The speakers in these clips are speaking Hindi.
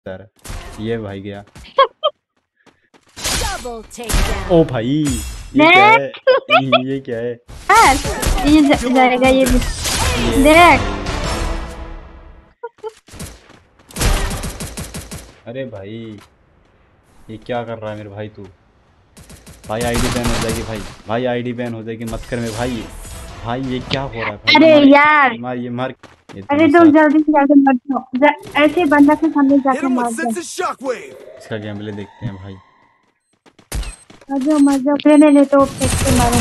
सर ये भाई गया। Double takedown. ओ भाई ये क्या है? ये क्या है? ये जाएगा ये भी। देख अरे भाई ये क्या कर रहा है मेरे भाई तू? भाई आईडी बैन हो जाएगी भाई। भाई आईडी बैन हो जाएगी, मत कर मेरे भाई। भाई ये क्या हो रहा है भाई? अरे यार, मार ये मार। ये अरे तुम्हारे तुम साथ जल्दी से जाके मर जाओ, ऐसे बंदा के सामने Hit जाके him मार with दो। sensitive shockwave. इसका गेम प्ले देखते हैं भाई। मर जाओ प्लेने ले तो फेंक के मारो।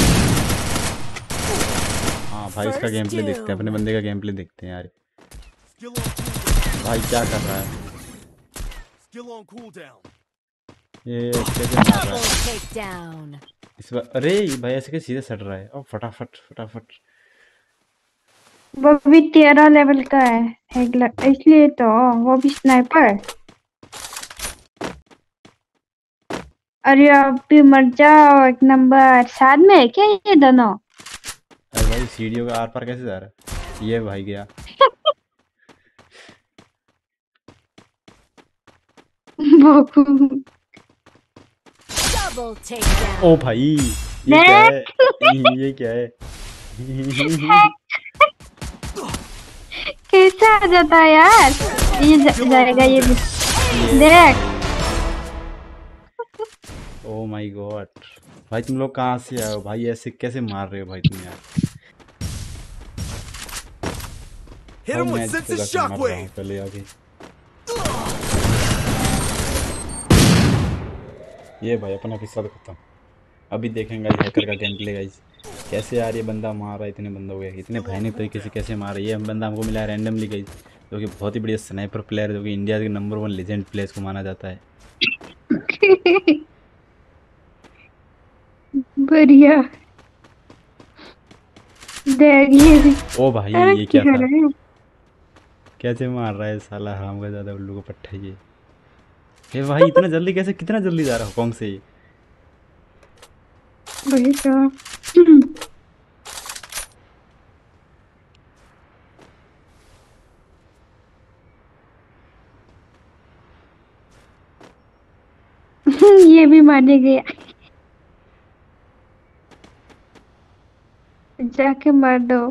हाँ भाई इसका गेम प्ले देखते हैं, अपने बंदे का गेम प्ले देखते हैं यार। Skill on cooldown. भाई क्या कर रहा है Skill on cooldown. ये? कैसे मार रहा Double है takedown. इस बार? अरे ये भाई ऐसे कैसे सीधे सट रहा है? और फटाफट फटाफट। वो भी 13 लेवल का है इसलिए तो। वो भी स्नाइपर। अरे अब भी मर जाओ, एक नंबर। साथ में है क्या ये दोनों? अरे भाई सीढ़ियों का आर पार कैसे जा रहा है? ये भाई गया। Double takedown. ओ भाई ये क्या है? ये क्या है? कैसा आ जाता है यार? ये जाएगा ये भी। देख ओ माय गॉड भाई तुम लोग कहाँ से आए हो भाई? ऐसे कैसे मार रहे हो भाई तुम यार? Hit भाई him मैं with जगह sensitive से मर रहा हूँ shockwave. पहले अभी। ये भाई अपना किस्सा तो खत्म। अभी देखेंगे हैकर का गेम प्ले गाइस। कैसे यार ये बंदा मार रहा है, इतने बंदों को इतने भयानक तरीके से कैसे मार रहा है। ये बंदा हमको मिला है रैंडमली गाइस, जो कि बहुत ही बढ़िया स्नाइपर प्लेयर, जो कि इंडिया के नंबर 1 लेजेंड प्लेयर्स को माना जाता है। बढ़िया। देख ये भी। ओ भाई अरे ये क्या था? रहा है? कैसे मार रहा है साला हराम का ज़्यादा उल्लू को पट्टा ये। हे भाई इतना जल्दी कैसे, कितना जल्दी जा रहा है कौन से ये? वही तो। ये भी मारने गया। जाके मार दो।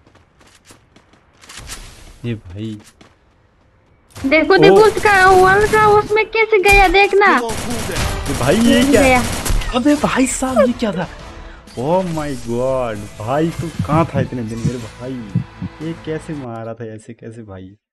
ये भाई देखो देखो उसका वॉल का उसमें कैसे गया देखना। Skill on cooldown. ये भाई ये क्या? गया। अबे भाई साहब ये क्या था? ओ माय गॉड भाई तू कहाँ था इतने दिन मेरे भाई? ये कैसे मारा था ऐसे कैसे भाई?